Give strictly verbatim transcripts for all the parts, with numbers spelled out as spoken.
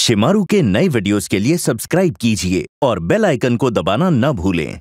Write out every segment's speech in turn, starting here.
शिमारू के नए वीडियोस के लिए सब्सक्राइब कीजिए और बेल आइकन को दबाना न भूलें।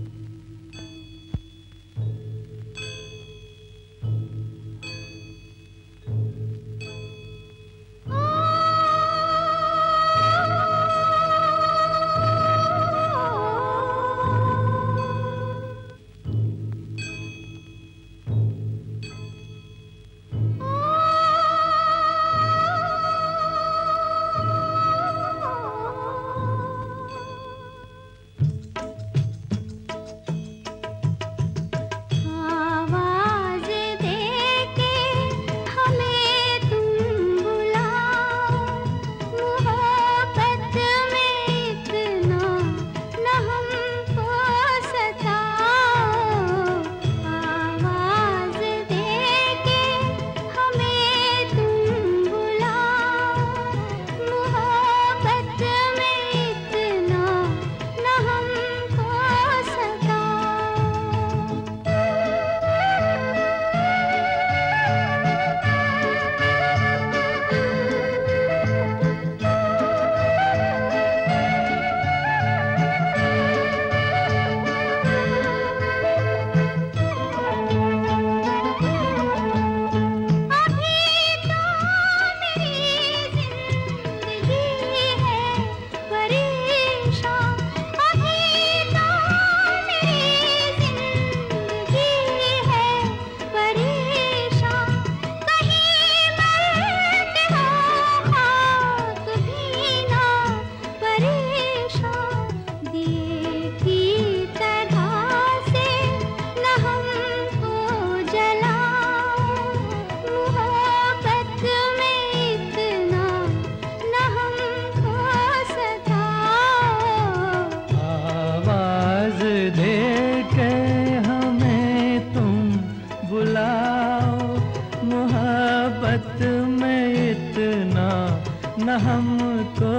न हमको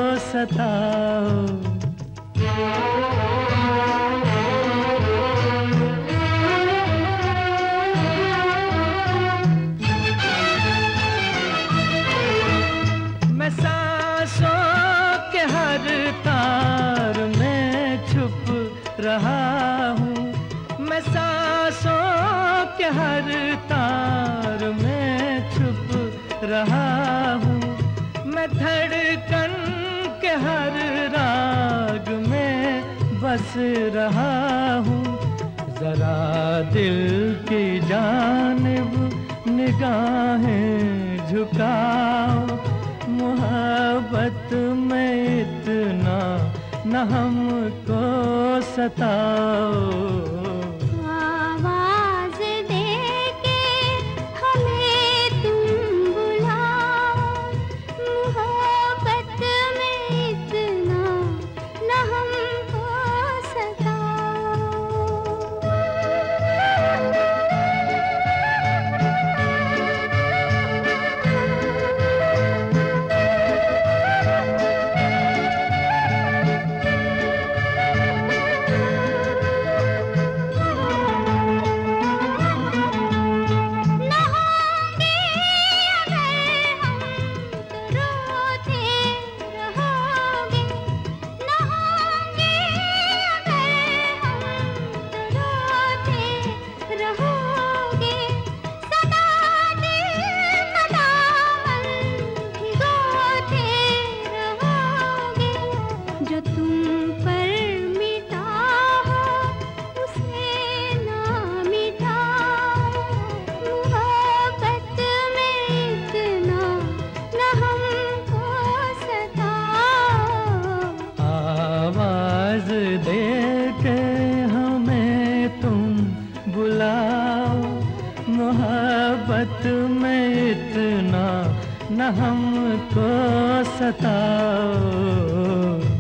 सताओ। मैं सांसों के हर तार में छुप रहा हूँ, मैं सांसों के हर तार में छुप रहा हूँ, मैं धड़कन के हर राग में बस रहा हूँ। जरा दिल की जानिब निगाहें झुकाओ, मोहब्बत में इतना न हमको सताओ। मोहब्बत में इतना न हमको सताओ।